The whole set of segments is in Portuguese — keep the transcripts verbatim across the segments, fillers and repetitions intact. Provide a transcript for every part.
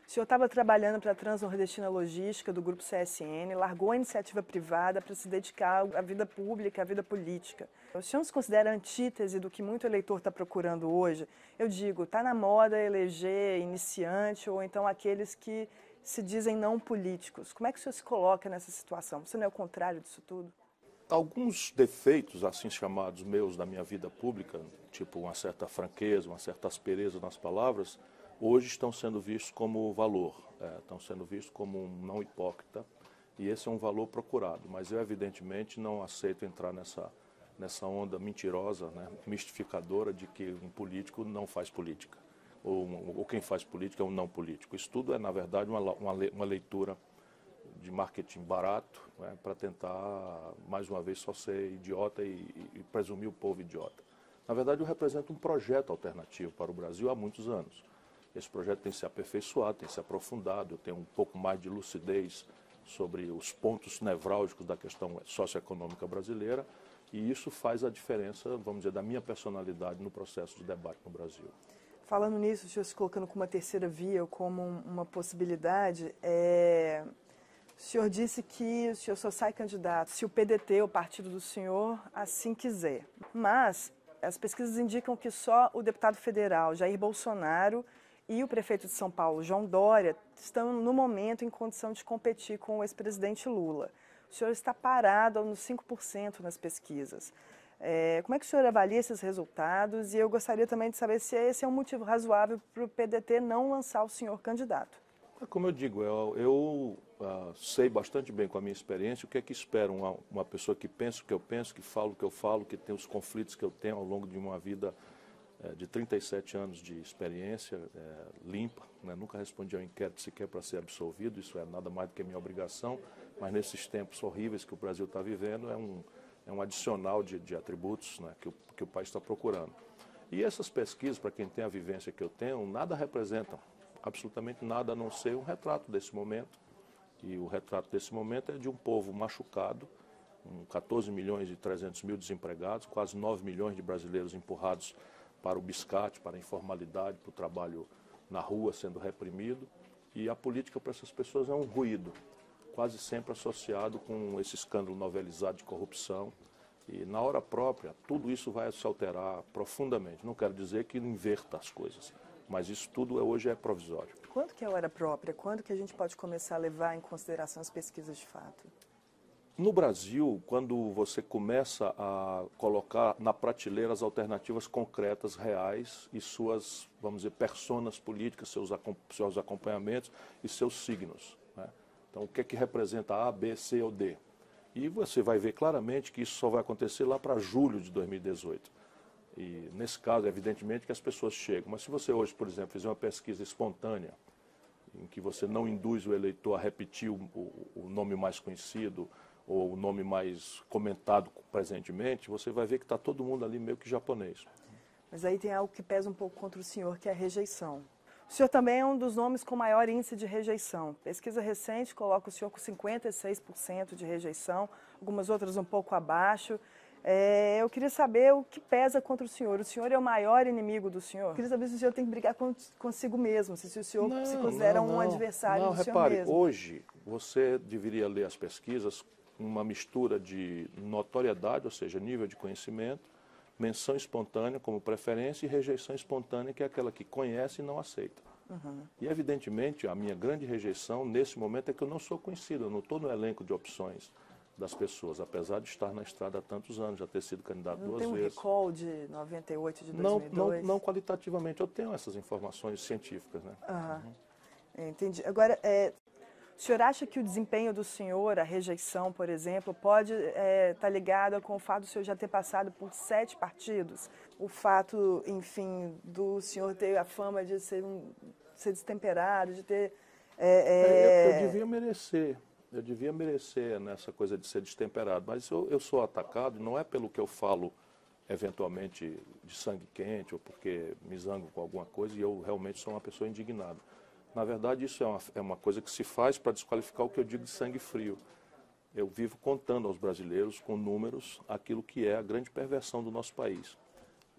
O senhor estava trabalhando para a Transnordestina Logística do Grupo C S N, largou a iniciativa privada para se dedicar à vida pública, à vida política. O senhor se considera antítese do que muito eleitor está procurando hoje? Eu digo, está na moda eleger iniciante ou então aqueles que se dizem não políticos. Como é que o senhor se coloca nessa situação? Você não é o contrário disso tudo? Alguns defeitos, assim chamados meus, da minha vida pública, tipo uma certa franqueza, uma certa aspereza nas palavras, hoje estão sendo vistos como valor, é, estão sendo vistos como um não hipócrita, e esse é um valor procurado. Mas eu, evidentemente, não aceito entrar nessa, nessa onda mentirosa, né, mistificadora de que um político não faz política, ou, ou quem faz política é um não político. Isso tudo é, na verdade, uma, uma, uma leitura de marketing barato, né, para tentar, mais uma vez, só ser idiota e, e, e presumir o povo idiota. Na verdade, eu represento um projeto alternativo para o Brasil há muitos anos. Esse projeto tem se aperfeiçoado, tem se aprofundado, eu tenho um pouco mais de lucidez sobre os pontos nevrálgicos da questão socioeconômica brasileira, e isso faz a diferença, vamos dizer, da minha personalidade no processo de debate no Brasil. Falando nisso, o senhor se colocando como uma terceira via, ou como uma possibilidade, é... o senhor disse que o senhor só sai candidato se o P D T, o partido do senhor, assim quiser. Mas as pesquisas indicam que só o deputado federal Jair Bolsonaro e o prefeito de São Paulo, João Dória, estão no momento em condição de competir com o ex-presidente Lula. O senhor está parado nos cinco por cento nas pesquisas. É, como é que o senhor avalia esses resultados? E eu gostaria também de saber se esse é um motivo razoável para o P D T não lançar o senhor candidato. Como eu digo, eu, eu uh, sei bastante bem com a minha experiência o que é que espera uma, uma pessoa que pensa o que eu penso, que fala o que eu falo, que tem os conflitos que eu tenho ao longo de uma vida uh, de trinta e sete anos de experiência uh, limpa, né? Nunca respondi ao inquérito sequer para ser absolvido, isso é nada mais do que minha obrigação, mas nesses tempos horríveis que o Brasil está vivendo é um, é um adicional de, de atributos, né, que, o, que o país está procurando. E essas pesquisas, para quem tem a vivência que eu tenho, nada representam. Absolutamente nada a não ser um retrato desse momento. E o retrato desse momento é de um povo machucado, com quatorze milhões e trezentos mil desempregados, quase nove milhões de brasileiros empurrados para o biscate, para a informalidade, para o trabalho na rua sendo reprimido. E a política para essas pessoas é um ruído, quase sempre associado com esse escândalo novelizado de corrupção. E na hora própria, tudo isso vai se alterar profundamente. Não quero dizer que inverta as coisas, mas isso tudo hoje é provisório. Quando que é a hora própria? Quando que a gente pode começar a levar em consideração as pesquisas de fato? No Brasil, quando você começa a colocar na prateleira as alternativas concretas, reais e suas, vamos dizer, personas políticas, seus, seus acompanhamentos e seus signos, né? Então, o que é que representa A, B, C ou D? E você vai ver claramente que isso só vai acontecer lá para julho de dois mil e dezoito. E, nesse caso, evidentemente que as pessoas chegam. Mas se você hoje, por exemplo, fizer uma pesquisa espontânea, em que você não induz o eleitor a repetir o, o, o nome mais conhecido ou o nome mais comentado presentemente, você vai ver que está todo mundo ali meio que japonês. Mas aí tem algo que pesa um pouco contra o senhor, que é a rejeição. O senhor também é um dos nomes com maior índice de rejeição. Pesquisa recente coloca o senhor com cinquenta e seis por cento de rejeição, algumas outras um pouco abaixo. É, eu queria saber o que pesa contra o senhor. O senhor é o maior inimigo do senhor? Eu queria saber se o senhor tem que brigar com, consigo mesmo, se o senhor não, se considera não, um não, adversário não, do senhor repare, mesmo. Hoje você deveria ler as pesquisas com uma mistura de notoriedade, ou seja, nível de conhecimento, menção espontânea como preferência e rejeição espontânea, que é aquela que conhece e não aceita. Uhum. E, evidentemente, a minha grande rejeição nesse momento é que eu não sou conhecido, eu não estou no elenco de opções das pessoas, apesar de estar na estrada há tantos anos, já ter sido candidato não duas tem um vezes. recall de noventa e oito, de não, dois mil e dois? não, não qualitativamente, eu tenho essas informações científicas, né? Uhum. Uhum. Entendi. Agora, é, o senhor acha que o desempenho do senhor, a rejeição, por exemplo, pode estar é, tá ligado com o fato do senhor já ter passado por sete partidos? O fato, enfim, do senhor ter a fama de ser, um, ser destemperado, de ter... É, é... Eu, eu devia merecer, eu devia merecer nessa coisa de ser destemperado, mas eu, eu sou atacado, não é pelo que eu falo, eventualmente, de sangue quente, ou porque me zango com alguma coisa, e eu realmente sou uma pessoa indignada. Na verdade, isso é uma, é uma coisa que se faz para desqualificar o que eu digo de sangue frio. Eu vivo contando aos brasileiros, com números, aquilo que é a grande perversão do nosso país.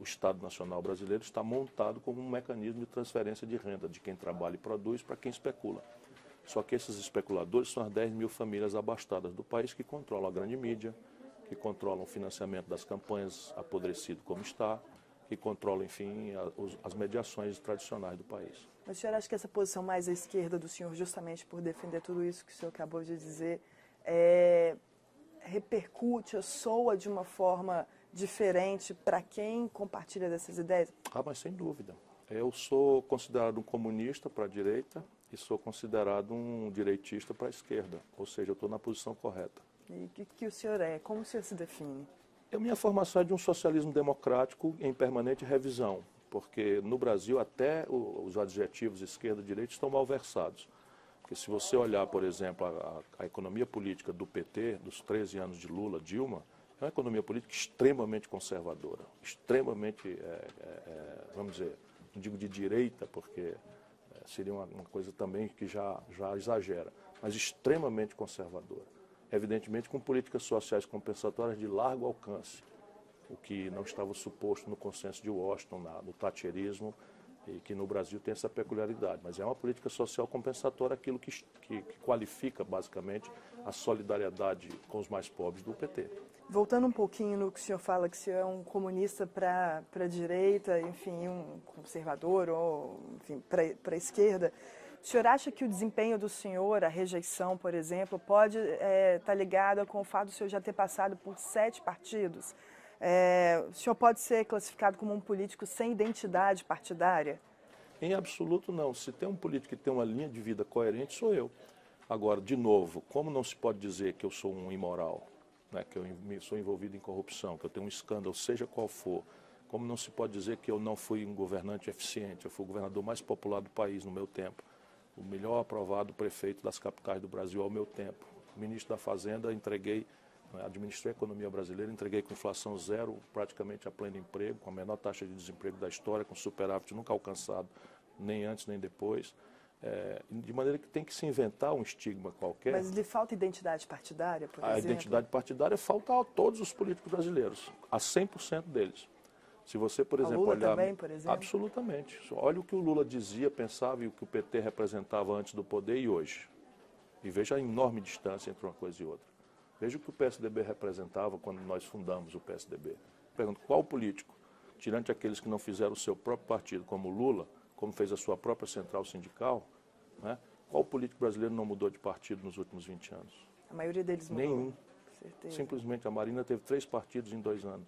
o Estado Nacional Brasileiro está montado como um mecanismo de transferência de renda de quem trabalha e produz para quem especula. Só que esses especuladores são as dez mil famílias abastadas do país que controlam a grande mídia, que controlam o financiamento das campanhas apodrecido como está, que controlam, enfim, a, os, as mediações tradicionais do país. Mas o senhor acha que essa posição mais à esquerda do senhor, justamente por defender tudo isso que o senhor acabou de dizer, é, repercute ou soa de uma forma diferente para quem compartilha dessas ideias? Ah, mas sem dúvida. Eu sou considerado um comunista para a direita e sou considerado um direitista para a esquerda, ou seja, eu estou na posição correta. E o que, que o senhor é? Como o senhor se define? A minha formação é de um socialismo democrático em permanente revisão, porque no Brasil até os adjetivos esquerda e direita estão malversados. Porque se você olhar, por exemplo, a, a economia política do P T, dos treze anos de Lula, Dilma, é uma economia política extremamente conservadora, extremamente, é, é, vamos dizer, não digo de direita, porque é, seria uma, uma coisa também que já, já exagera, mas extremamente conservadora. Evidentemente com políticas sociais compensatórias de largo alcance, o que não estava suposto no consenso de Washington, na, no thatcherismo, e que no Brasil tem essa peculiaridade. Mas é uma política social compensatória, aquilo que, que, que qualifica basicamente a solidariedade com os mais pobres do P T. Voltando um pouquinho no que o senhor fala, que o senhor é um comunista para a direita, enfim, um conservador ou enfim, para a esquerda, o senhor acha que o desempenho do senhor, a rejeição, por exemplo, pode estar é, tá ligada com o fato do senhor já ter passado por sete partidos? É, o senhor pode ser classificado como um político sem identidade partidária? Em absoluto não. Se tem um político que tem uma linha de vida coerente, sou eu. Agora, de novo, como não se pode dizer que eu sou um imoral, né, que eu sou envolvido em corrupção, que eu tenho um escândalo, seja qual for, como não se pode dizer que eu não fui um governante eficiente, eu fui o governador mais popular do país no meu tempo, o melhor aprovado prefeito das capitais do Brasil ao meu tempo, ministro da Fazenda, entreguei, administrei a economia brasileira, entreguei com inflação zero, praticamente a pleno emprego, com a menor taxa de desemprego da história, com superávit nunca alcançado, nem antes nem depois. É, de maneira que tem que se inventar um estigma qualquer. Mas lhe falta identidade partidária, por a exemplo? A identidade partidária falta a todos os políticos brasileiros, a cem por cento deles. Se você, por exemplo, a Lula olhar... também, por exemplo? Absolutamente. Olha o que o Lula dizia, pensava e o que o P T representava antes do poder e hoje. E veja a enorme distância entre uma coisa e outra. Veja o que o P S D B representava quando nós fundamos o P S D B. Pergunto, qual político, tirante aqueles que não fizeram o seu próprio partido, como o Lula, como fez a sua própria central sindical, né? Qual político brasileiro não mudou de partido nos últimos vinte anos? A maioria deles mudou. Nenhum. Certeza. Simplesmente a Marina teve três partidos em dois anos.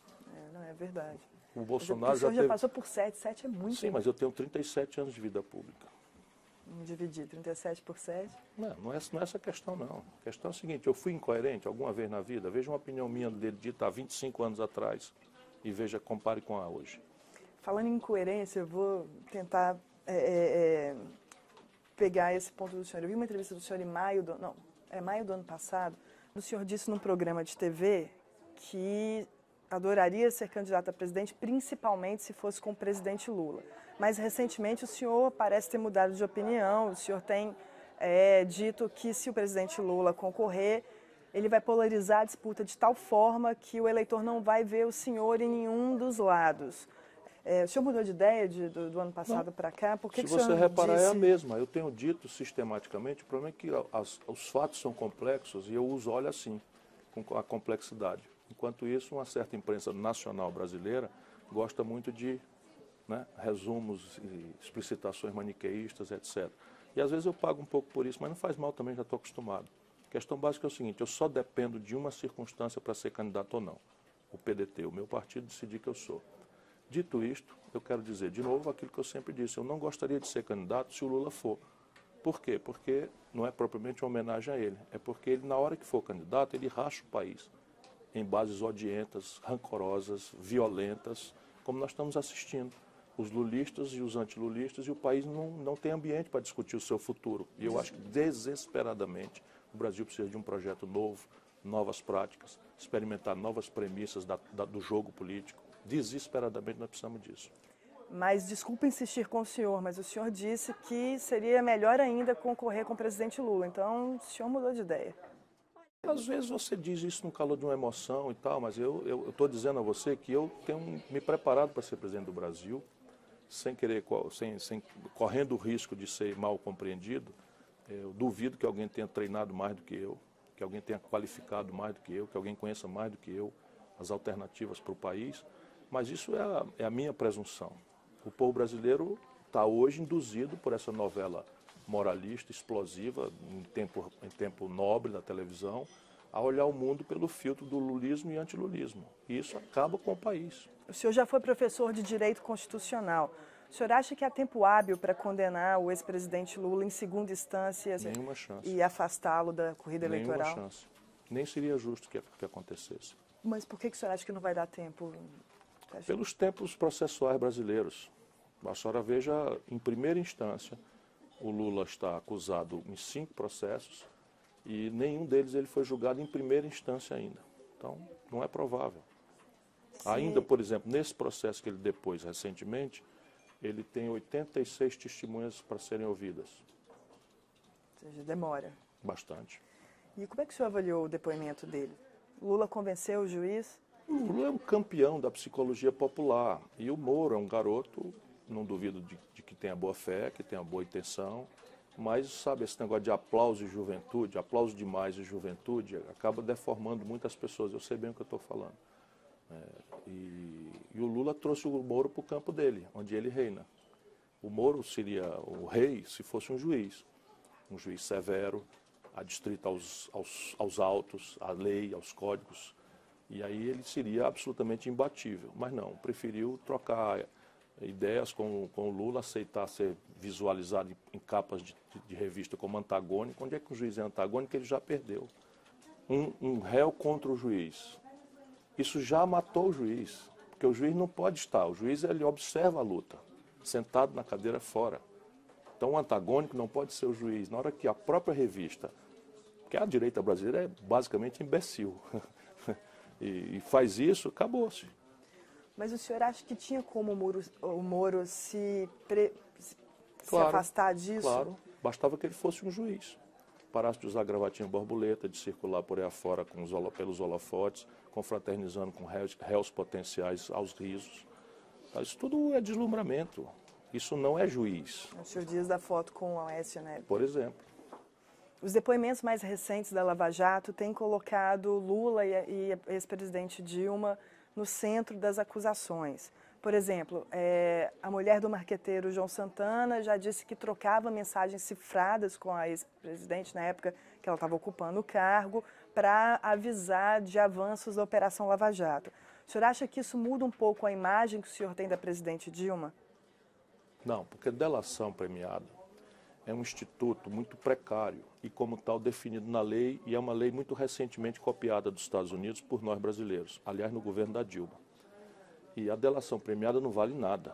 É, não, é verdade. O Bolsonaro mas o já, senhor teve... já passou por sete, sete é muito. Sim, mas eu tenho trinta e sete anos de vida pública. Vamos dividir trinta e sete por sete? Não, não é, não é essa a questão, não. A questão é a seguinte, eu fui incoerente alguma vez na vida? Veja uma opinião minha dele dita há vinte e cinco anos atrás e veja, compare com a hoje. Falando em incoerência, eu vou tentar é, é, pegar esse ponto do senhor. Eu vi uma entrevista do senhor em maio do, não, é maio do ano passado. O senhor disse num programa de T V que adoraria ser candidato a presidente, principalmente se fosse com o presidente Lula. Mas recentemente o senhor parece ter mudado de opinião, o senhor tem é, dito que se o presidente Lula concorrer, ele vai polarizar a disputa de tal forma que o eleitor não vai ver o senhor em nenhum dos lados. É, o senhor mudou de ideia de, do, do ano passado para cá? Por que Se que o senhor você reparar, disse... é a mesma. Eu tenho dito sistematicamente, o problema é que as, os fatos são complexos e eu os olho assim, com a complexidade. Enquanto isso, uma certa imprensa nacional brasileira gosta muito de, né, resumos e explicitações maniqueístas, etcétera. E às vezes eu pago um pouco por isso, mas não faz mal também, já estou acostumado. A questão básica é o seguinte, eu só dependo de uma circunstância para ser candidato ou não. O P D T, o meu partido, decidir que eu sou. Dito isto, eu quero dizer de novo aquilo que eu sempre disse, eu não gostaria de ser candidato se o Lula for. Por quê? Porque não é propriamente uma homenagem a ele, é porque ele, na hora que for candidato, ele racha o país em bases odientas, rancorosas, violentas, como nós estamos assistindo. Os lulistas e os antilulistas, e o país não, não tem ambiente para discutir o seu futuro. E eu acho que, desesperadamente, o Brasil precisa de um projeto novo, novas práticas, experimentar novas premissas da, da, do jogo político. Desesperadamente nós precisamos disso. Mas, desculpa insistir com o senhor, mas o senhor disse que seria melhor ainda concorrer com o presidente Lula. Então, o senhor mudou de ideia. Às vezes você diz isso no calor de uma emoção e tal, mas eu estou dizendo a você que eu tenho me preparado para ser presidente do Brasil, sem querer, sem, sem, correndo o risco de ser mal compreendido. Eu duvido que alguém tenha treinado mais do que eu, que alguém tenha qualificado mais do que eu, que alguém conheça mais do que eu as alternativas para o país, mas isso é a, é a minha presunção. O povo brasileiro está hoje induzido por essa novela moralista, explosiva, em tempo, em tempo nobre da televisão, a olhar o mundo pelo filtro do lulismo e antilulismo. E isso acaba com o país. O senhor já foi professor de Direito Constitucional. O senhor acha que há tempo hábil para condenar o ex-presidente Lula em segunda instância Nenhuma chance. e afastá-lo da corrida Nenhuma eleitoral? Nenhuma chance. Nem seria justo que, que acontecesse. Mas por que, que o senhor acha que não vai dar tempo? Pelos tempos processuais brasileiros. A senhora veja, em primeira instância, o Lula está acusado em cinco processos e nenhum deles ele foi julgado em primeira instância ainda. Então, não é provável. Sim. Ainda, por exemplo, nesse processo que ele depôs recentemente, ele tem oitenta e seis testemunhas para serem ouvidas. Ou seja, demora. Bastante. E como é que o senhor avaliou o depoimento dele? Lula convenceu o juiz? O Lula é um campeão da psicologia popular. E o Moro é um garoto, não duvido de, de que tenha boa fé, que tenha boa intenção, mas, sabe, esse negócio de aplauso e juventude, aplauso demais e juventude, acaba deformando muitas pessoas. Eu sei bem o que eu estou falando. É, e, e o Lula trouxe o Moro para o campo dele, onde ele reina. O Moro seria o rei se fosse um juiz, um juiz severo, adstrito aos, aos, aos autos, à lei, aos códigos, e aí ele seria absolutamente imbatível. Mas não, preferiu trocar ideias com, com o Lula, aceitar ser visualizado em, em capas de, de, de revista como antagônico. Onde é que o juiz é antagônico? Ele já perdeu. Um, um réu contra o juiz. Isso já matou o juiz, porque o juiz não pode estar, o juiz ele observa a luta, sentado na cadeira fora. Então o antagônico não pode ser o juiz. Na hora que a própria revista, porque a direita brasileira é basicamente imbecil, e, e faz isso, acabou-se. Mas o senhor acha que tinha como o Moro, o Moro se, pre, se claro, afastar disso? Claro, bastava que ele fosse um juiz. Parasse de usar gravatinha borboleta, de circular por aí afora com os, pelos holofotes, confraternizando com réus, réus potenciais aos risos. Isso tudo é deslumbramento. Isso não é juiz. O senhor diz da foto com o Aécio Neves. Por exemplo. Os depoimentos mais recentes da Lava Jato têm colocado Lula e a ex-presidente Dilma no centro das acusações. Por exemplo, é, a mulher do marqueteiro João Santana já disse que trocava mensagens cifradas com a ex-presidente na época que ela estava ocupando o cargo para avisar de avanços da Operação Lava Jato. O senhor acha que isso muda um pouco a imagem que o senhor tem da presidente Dilma? Não, porque delação premiada é um instituto muito precário e, como tal, definido na lei, e é uma lei muito recentemente copiada dos Estados Unidos por nós brasileiros, aliás, no governo da Dilma. E a delação premiada não vale nada,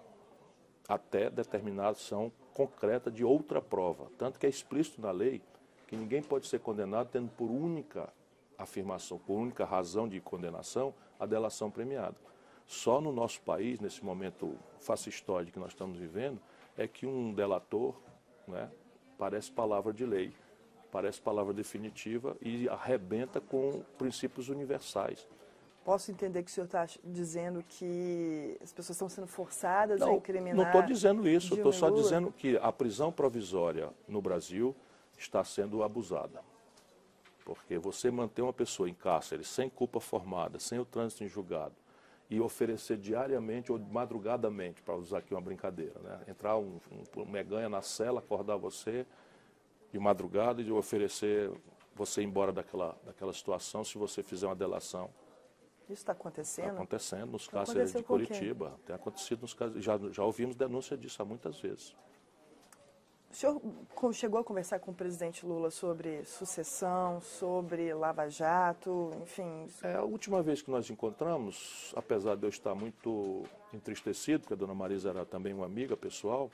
até determinação concreta de outra prova. Tanto que é explícito na lei que ninguém pode ser condenado tendo por única afirmação, por única razão de condenação, a delação premiada. Só no nosso país, nesse momento fascistóide que nós estamos vivendo, é que um delator, né, parece palavra de lei, parece palavra definitiva e arrebenta com princípios universais. Posso entender que o senhor está dizendo que as pessoas estão sendo forçadas não, a incriminar? Não estou dizendo isso, estou só Lula? dizendo que a prisão provisória no Brasil está sendo abusada. Porque você manter uma pessoa em cárcere sem culpa formada, sem o trânsito em julgado, e oferecer diariamente ou madrugadamente, para usar aqui uma brincadeira, né? Entrar um, um, um meganha na cela, acordar você de madrugada e oferecer você ir embora daquela, daquela situação se você fizer uma delação. Isso está acontecendo? Está acontecendo nos cárceres de Curitiba. Tem acontecido nos casos, já, já ouvimos denúncia disso há muitas vezes. O senhor chegou a conversar com o presidente Lula sobre sucessão, sobre Lava Jato, enfim? É, a última vez que nós encontramos, apesar de eu estar muito entristecido, porque a dona Marisa era também uma amiga pessoal,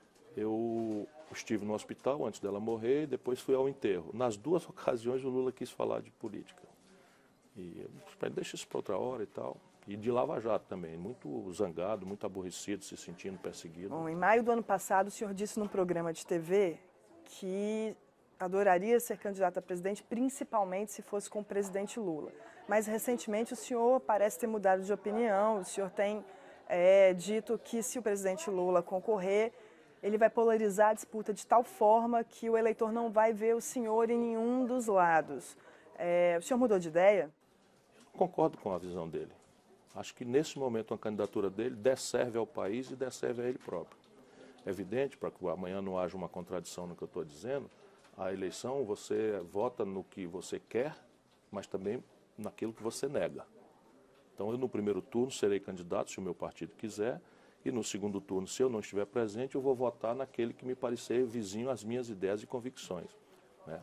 eu estive no hospital antes dela morrer e depois fui ao enterro. Nas duas ocasiões o Lula quis falar de política. E eu deixa isso para outra hora e tal. E de Lava Jato também, muito zangado, muito aborrecido, se sentindo perseguido. Bom, em maio do ano passado, o senhor disse num programa de T V que adoraria ser candidato a presidente, principalmente se fosse com o presidente Lula. Mas, recentemente, o senhor parece ter mudado de opinião, o senhor tem é, dito que se o presidente Lula concorrer, ele vai polarizar a disputa de tal forma que o eleitor não vai ver o senhor em nenhum dos lados. É, o senhor mudou de ideia? Eu concordo com a visão dele. Acho que, nesse momento, a candidatura dele desserve ao país e desserve a ele próprio. É evidente, para que amanhã não haja uma contradição no que eu estou dizendo, a eleição você vota no que você quer, mas também naquilo que você nega. Então, eu no primeiro turno serei candidato, se o meu partido quiser, e no segundo turno, se eu não estiver presente, eu vou votar naquele que me parecer vizinho às minhas ideias e convicções, né?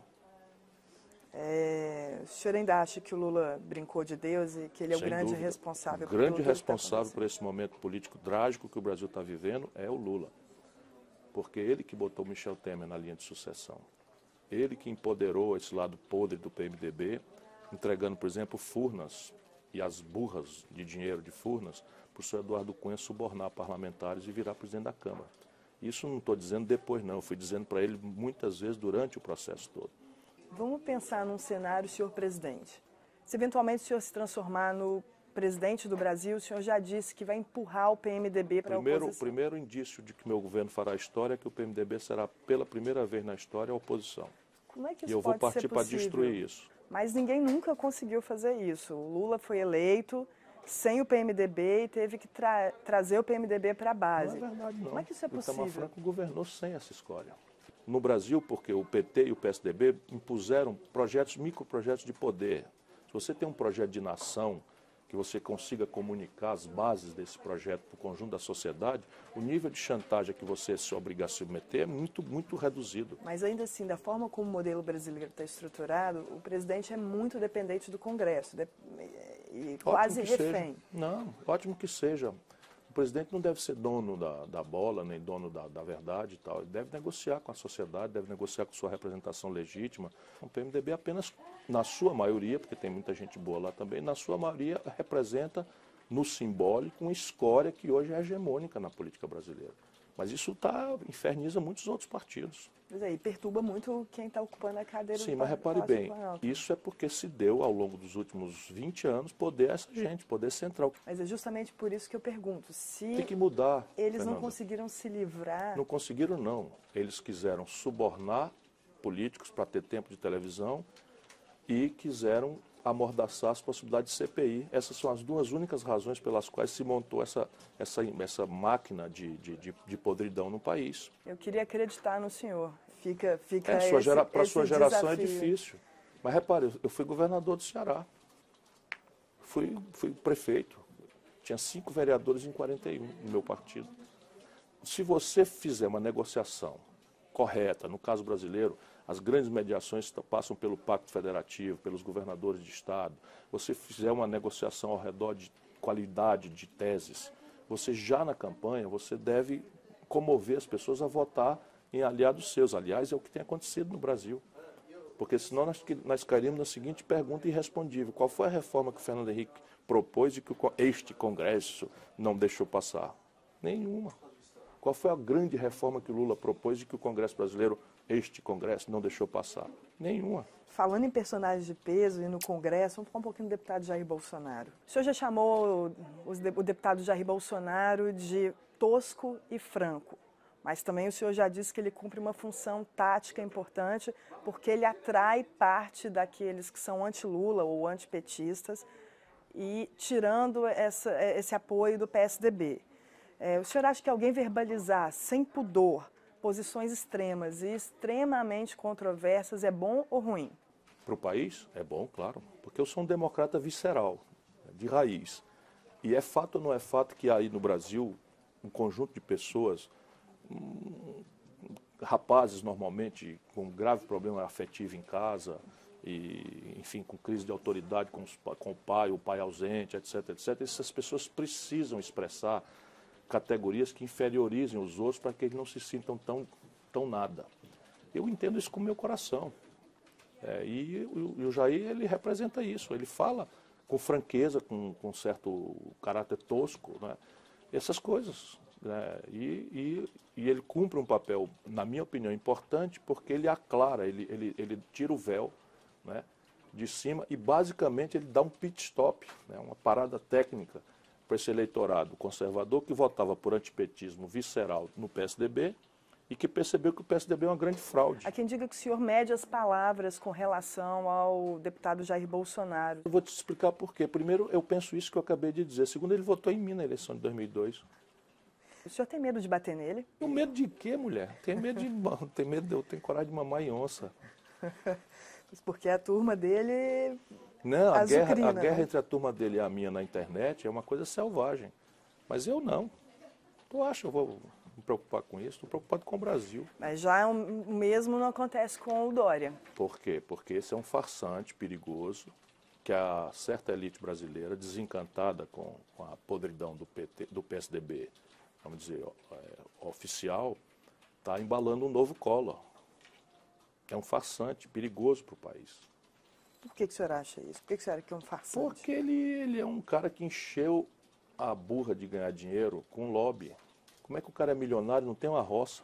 É, o senhor ainda acha que o Lula brincou de Deus e que ele é o Sem grande dúvida. responsável? O grande por responsável por esse momento político trágico que o Brasil está vivendo é o Lula. Porque ele que botou Michel Temer na linha de sucessão. Ele que empoderou esse lado podre do P M D B, entregando, por exemplo, Furnas e as burras de dinheiro de Furnas para o senhor Eduardo Cunha subornar parlamentares e virar presidente da Câmara. Isso não estou dizendo depois, não. Eu fui dizendo para ele muitas vezes durante o processo todo. Vamos pensar num cenário, senhor presidente. Se eventualmente o senhor se transformar no presidente do Brasil, o senhor já disse que vai empurrar o P M D B para a oposição. O primeiro indício de que meu governo fará história é que o P M D B será, pela primeira vez na história, a oposição. Como é que isso e eu vou pode partir ser para possível? destruir isso. Mas ninguém nunca conseguiu fazer isso. O Lula foi eleito sem o P M D B e teve que tra trazer o P M D B para a base. Não é verdade, não. Como é que isso é possível? O Itamar Franco governou sem essa escolha. No Brasil, porque o P T e o P S D B impuseram projetos, microprojetos de poder. Se você tem um projeto de nação, que você consiga comunicar as bases desse projeto para o conjunto da sociedade, o nível de chantagem que você se obriga a se submeter é muito, muito reduzido. Mas ainda assim, da forma como o modelo brasileiro está estruturado, o presidente é muito dependente do Congresso de... e quase refém. Seja. Não, ótimo que seja. O presidente não deve ser dono da, da bola, nem dono da, da verdade e tal. Ele deve negociar com a sociedade, deve negociar com sua representação legítima. O P M D B apenas, na sua maioria, porque tem muita gente boa lá também, na sua maioria representa no simbólico uma escória que hoje é hegemônica na política brasileira. Mas isso tá, inferniza muitos outros partidos. Mas aí perturba muito quem está ocupando a cadeira. Sim, do mas repare bem, Planalto. isso é porque se deu ao longo dos últimos vinte anos poder a essa gente, poder central. Mas é justamente por isso que eu pergunto, se tem que mudar, eles Fernanda. não conseguiram se livrar... Não conseguiram, não. Eles quiseram subornar políticos para ter tempo de televisão e quiseram amordaçar as possibilidades de C P I. Essas são as duas únicas razões pelas quais se montou essa, essa, essa máquina de, de, de, de podridão no país. Eu queria acreditar no senhor. Fica, fica é, sua gera, para a sua geração desafio. É difícil. Mas repare, eu fui governador do Ceará. Fui, fui prefeito. Tinha cinco vereadores em quarenta e um no meu partido. Se você fizer uma negociação correta, no caso brasileiro, as grandes mediações passam pelo Pacto Federativo, pelos governadores de Estado. Você fizer uma negociação ao redor de qualidade de teses, você já na campanha, você deve comover as pessoas a votar em aliados seus. Aliás, é o que tem acontecido no Brasil. Porque senão nós, nós cairíamos na seguinte pergunta irrespondível. Qual foi a reforma que o Fernando Henrique propôs e que este Congresso não deixou passar? Nenhuma. Qual foi a grande reforma que o Lula propôs e que o Congresso brasileiro, este Congresso, não deixou passar? Nenhuma. Falando em personagens de peso e no Congresso, vamos falar um pouquinho do deputado Jair Bolsonaro. O senhor já chamou o deputado Jair Bolsonaro de tosco e franco, mas também o senhor já disse que ele cumpre uma função tática importante porque ele atrai parte daqueles que são anti-Lula ou antipetistas e tirando essa, esse apoio do P S D B. É, o senhor acha que alguém verbalizar sem pudor posições extremas e extremamente controversas é bom ou ruim? Para o país, é bom, claro, porque eu sou um democrata visceral, de raiz. E é fato ou não é fato que aí no Brasil, um conjunto de pessoas, hum, rapazes normalmente com grave problema afetivo em casa, e, enfim, com crise de autoridade com, os, com o pai, o pai ausente, etc, etcétera, essas pessoas precisam expressar categorias que inferiorizem os outros para que eles não se sintam tão, tão nada. Eu entendo isso com o meu coração. É, e, e o Jair, ele representa isso. Ele fala com franqueza, com, com certo caráter tosco, né? Essas coisas. né? e, e, e ele cumpre um papel, na minha opinião, importante, porque ele aclara, ele, ele, ele tira o véu, né, de cima e basicamente ele dá um pit stop, né, uma parada técnica para esse eleitorado conservador que votava por antipetismo visceral no P S D B e que percebeu que o P S D B é uma grande fraude. Há quem diga que o senhor mede as palavras com relação ao deputado Jair Bolsonaro. Eu vou te explicar por quê. Primeiro, eu penso isso que eu acabei de dizer. Segundo, ele votou em mim na eleição de dois mil e dois. O senhor tem medo de bater nele? O medo de quê, mulher? Tem medo de... tem medo de... Eu tenho coragem de mamar em onça. Porque a turma dele... Não, a guerra, a né? guerra entre a turma dele e a minha na internet é uma coisa selvagem. Mas eu não. Tu acha que eu vou me preocupar com isso? Estou preocupado com o Brasil. Mas já o mesmo não acontece com o Dória. Por quê? Porque esse é um farsante perigoso que a certa elite brasileira, desencantada com, com a podridão do, P T, do P S D B, vamos dizer, é, oficial, está embalando um novo Collor. É um farsante perigoso para o país. Por que, que o senhor acha isso? Por que, que o senhor acha que é um farsante? Porque ele, ele é um cara que encheu a burra de ganhar dinheiro com lobby. Como é que o cara é milionário, não tem uma roça,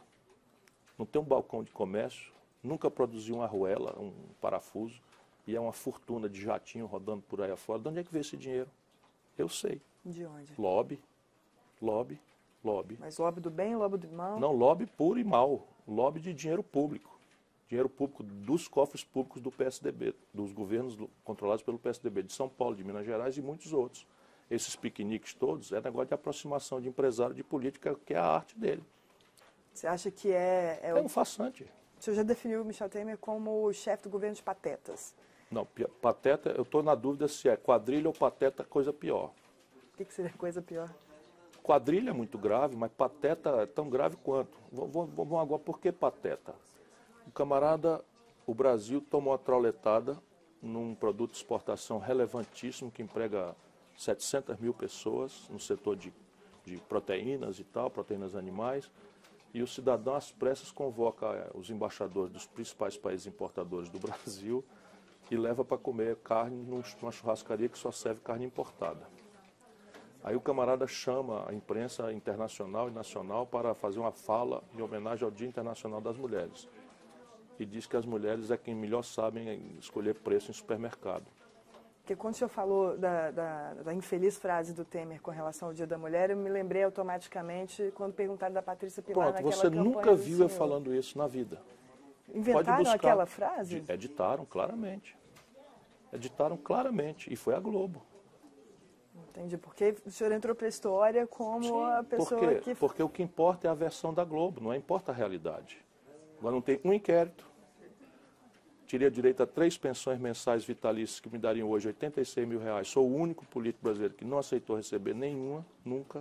não tem um balcão de comércio, nunca produziu uma arruela, um parafuso, e é uma fortuna de jatinho rodando por aí afora. De onde é que veio esse dinheiro? Eu sei. De onde? Lobby, lobby, lobby. Mas lobby do bem, lobby do mal? Não, lobby puro e mal. Lobby de dinheiro público. Dinheiro público dos cofres públicos do P S D B, dos governos controlados pelo P S D B de São Paulo, de Minas Gerais e muitos outros. Esses piqueniques todos é negócio de aproximação de empresário de política, que é a arte dele. Você acha que é... É, é o... um farsante. O senhor já definiu o Michel Temer como o chefe do governo de patetas. Não, pateta, eu estou na dúvida se é quadrilha ou pateta, coisa pior. O que, que seria coisa pior? Quadrilha é muito grave, mas pateta é tão grave quanto. Vamos agora, por que pateta? O camarada, o Brasil tomou a trauletada num produto de exportação relevantíssimo que emprega setecentas mil pessoas no setor de, de proteínas e tal, proteínas animais, e o cidadão às pressas convoca é, os embaixadores dos principais países importadores do Brasil e leva para comer carne numa churrascaria que só serve carne importada. Aí o camarada chama a imprensa internacional e nacional para fazer uma fala em homenagem ao Dia Internacional das Mulheres. E diz que as mulheres é quem melhor sabem escolher preço em supermercado. Porque quando o senhor falou da, da, da infeliz frase do Temer com relação ao Dia da Mulher, eu me lembrei automaticamente quando perguntaram da Patrícia Pilar Pronto, naquela você campanha nunca do viu senhor. eu falando isso na vida. Inventaram buscar. aquela frase? Editaram claramente. Editaram claramente. E foi a Globo. Entendi. Porque o senhor entrou para a história como Sim, a pessoa porque, que... Porque o que importa é a versão da Globo, não importa a realidade. Agora não tem um inquérito. Teria direito a três pensões mensais vitalícias que me dariam hoje oitenta e seis mil reais. Sou o único político brasileiro que não aceitou receber nenhuma, nunca.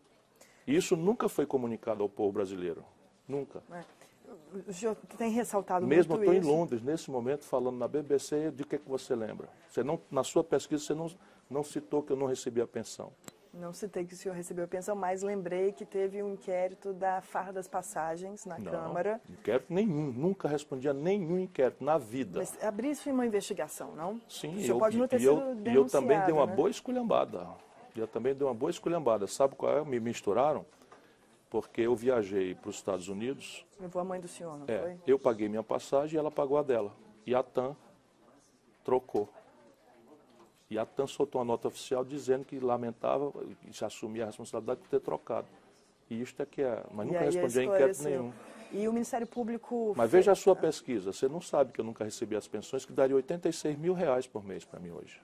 E isso nunca foi comunicado ao povo brasileiro. Nunca. É. O senhor tem ressaltado Mesmo muito eu estou isso. em Londres, nesse momento, falando na B B C, de que, que você lembra? Você não, na sua pesquisa, você não, não citou que eu não recebi a pensão. Não citei que o senhor recebeu a pensão, mas lembrei que teve um inquérito da farra das passagens na Não, Câmara. Inquérito nenhum, nunca respondi a nenhum inquérito na vida. Mas abriu-se uma investigação, não? Sim, o senhor eu, pode não ter e, eu, sido e eu também dei uma né? boa esculhambada. E eu também dei uma boa esculhambada. Sabe qual é? Me misturaram, porque eu viajei para os Estados Unidos. Levou a mãe do senhor, não é, foi? Eu paguei minha passagem e ela pagou a dela. E a TAM trocou. E a TAM soltou uma nota oficial dizendo que lamentava e se assumia a responsabilidade de ter trocado. E isto é que é. Mas E nunca aí respondi a inquérito esclareceu. nenhum. E o Ministério Público... Mas fez... veja a sua pesquisa. Você não sabe que eu nunca recebi as pensões, que daria oitenta e seis mil reais por mês para mim hoje.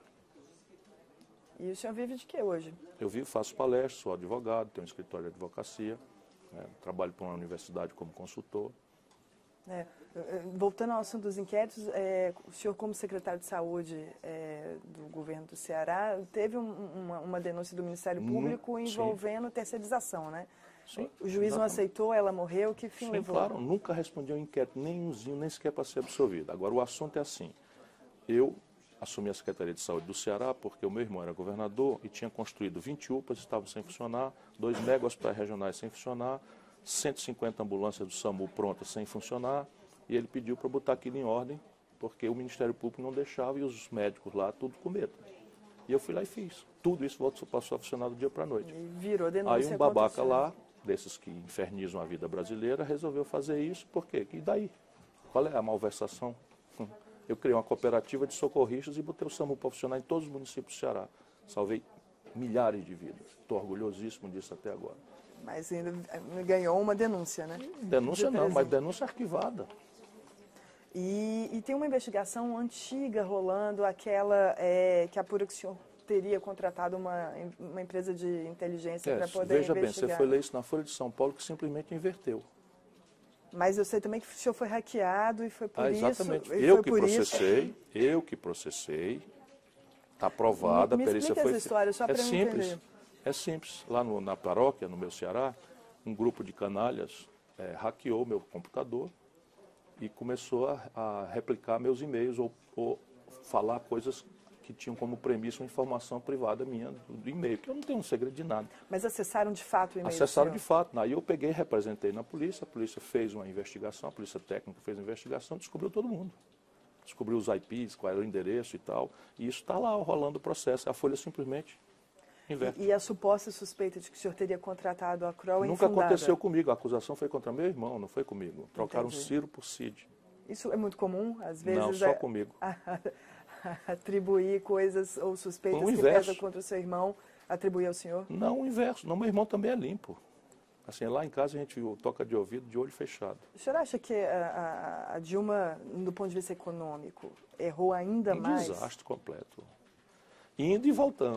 E o senhor vive de quê hoje? Eu vivo, faço palestras, sou advogado, tenho um escritório de advocacia, né, trabalho para uma universidade como consultor. É, voltando ao assunto dos inquéritos, é, o senhor, como secretário de Saúde é, do governo do Ceará, teve um, uma, uma denúncia do Ministério Público envolvendo terceirização, né? Sim, o juiz exatamente. Não aceitou, ela morreu, que fim Sim, levou? Claro, nunca respondi a um inquérito nenhumzinho, nem sequer para ser absolvido. Agora, o assunto é assim, eu assumi a Secretaria de Saúde do Ceará porque o meu irmão era governador e tinha construído vinte U P As, estavam sem funcionar, dois mega hospitais regionais sem funcionar, cento e cinquenta ambulâncias do SAMU prontas sem funcionar, e ele pediu para botar aquilo em ordem, porque o Ministério Público não deixava e os médicos lá, tudo com medo. E eu fui lá e fiz. Tudo isso passou a funcionar do dia para a noite. E virou denúncia. Aí um babaca lá desses que infernizam a vida brasileira, resolveu fazer isso. Por quê? E daí? Qual é a malversação? Eu criei uma cooperativa de socorristas e botei o SAMU para funcionar em todos os municípios do Ceará. Salvei milhares de vidas. Estou orgulhosíssimo disso até agora. Mas ainda ganhou uma denúncia, né? Denúncia não, mas denúncia arquivada. E, e tem uma investigação antiga rolando, aquela é, que apura que o senhor teria contratado uma, uma empresa de inteligência É, para poder veja investigar. bem, você foi ler isso na Folha de São Paulo, que simplesmente inverteu. Mas eu sei também que o senhor foi hackeado e foi por ah, isso... exatamente. E eu foi que por processei, isso... eu que processei, está aprovada, me, a me perícia explica foi... essa história, só é para eu simples, entender. É simples. Lá no, na paróquia, no meu Ceará, um grupo de canalhas é, hackeou meu computador e começou a, a replicar meus e-mails ou, ou falar coisas que tinham como premissa uma informação privada minha do, do e-mail, que eu não tenho um segredo de nada. Mas acessaram de fato o e-mail? Acessaram de fato. Aí eu peguei, representei na polícia, a polícia fez uma investigação, a polícia técnica fez uma investigação, descobriu todo mundo. Descobriu os I Ps, qual era o endereço e tal. E isso está lá rolando o processo. A Folha simplesmente inverte. E, e a suposta suspeita de que o senhor teria contratado a Kroll é Nunca infundada? aconteceu comigo. A acusação foi contra meu irmão, não foi comigo. Trocaram Entendi. Ciro por Cid. Isso é muito comum, às vezes? Não, só a, comigo. A, a, a atribuir coisas ou suspeitas O que inverso. pesam contra o seu irmão, atribuir ao senhor? Não, o inverso. Não, meu irmão também é limpo. Assim, lá em casa a gente toca de ouvido, de olho fechado. O senhor acha que a, a, a Dilma, do ponto de vista econômico, errou ainda um mais? Um desastre completo. Indo e voltando.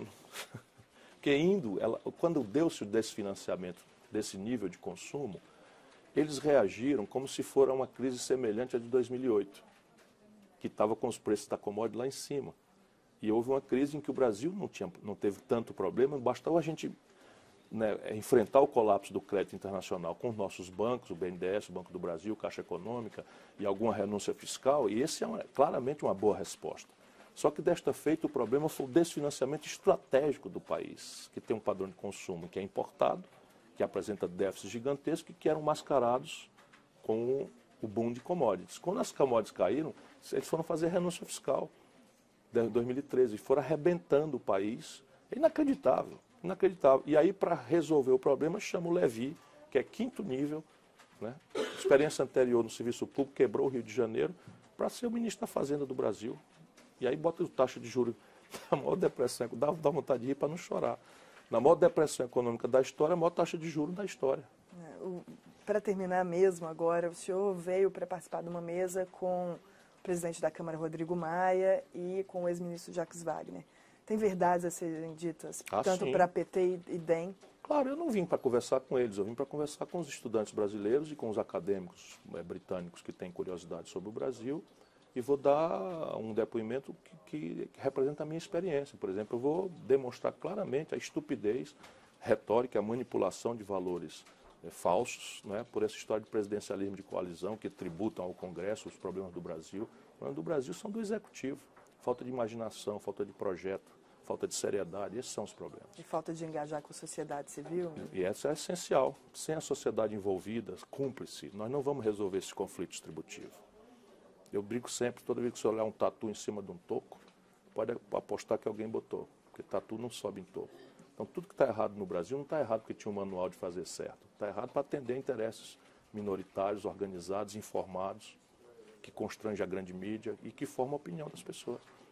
Porque indo, ela, quando deu-se o desfinanciamento desse nível de consumo, eles reagiram como se fosse uma crise semelhante à de dois mil e oito, que estava com os preços da commodity lá em cima. E houve uma crise em que o Brasil não, tinha, não teve tanto problema, bastava a gente... Né, enfrentar o colapso do crédito internacional com os nossos bancos, o B N D E S, o Banco do Brasil, Caixa Econômica e alguma renúncia fiscal, e esse é uma, claramente uma boa resposta. Só que desta feita o problema foi o desfinanciamento estratégico do país, que tem um padrão de consumo que é importado, que apresenta déficits gigantescos e que eram mascarados com o boom de commodities. Quando as commodities caíram, eles foram fazer renúncia fiscal em dois mil e treze e foram arrebentando o país. É inacreditável. Inacreditável. E aí, para resolver o problema, chama o Levi, que é quinto nível, né? Experiência anterior no serviço público, quebrou o Rio de Janeiro, para ser o ministro da Fazenda do Brasil. E aí bota o taxa de juros na maior depressão, dá, dá vontade de rir para não chorar. Na maior depressão econômica da história, a maior taxa de juros da história. É, para terminar mesmo agora, o senhor veio para participar de uma mesa com o presidente da Câmara, Rodrigo Maia, e com o ex-ministro Jacques Wagner. Tem verdades a serem ditas, ah, tanto para P T e D E M? Claro, eu não vim para conversar com eles, eu vim para conversar com os estudantes brasileiros e com os acadêmicos é, britânicos que têm curiosidade sobre o Brasil, e vou dar um depoimento que, que, que representa a minha experiência. Por exemplo, eu vou demonstrar claramente a estupidez retórica, a manipulação de valores é, falsos, né, por essa história de presidencialismo de coalizão que tributam ao Congresso os problemas do Brasil. Os problemas do Brasil são do Executivo. Falta de imaginação, falta de projeto, falta de seriedade, esses são os problemas. E falta de engajar com a sociedade civil? Né? E essa é essencial. Sem a sociedade envolvida, cúmplice, nós não vamos resolver esses conflitos tributivos. Eu brinco sempre, toda vez que você olhar um tatu em cima de um toco, pode apostar que alguém botou, porque tatu não sobe em toco. Então tudo que está errado no Brasil não está errado porque tinha um manual de fazer certo. Está errado para atender interesses minoritários, organizados, informados, que constrange a grande mídia e que forma a opinião das pessoas.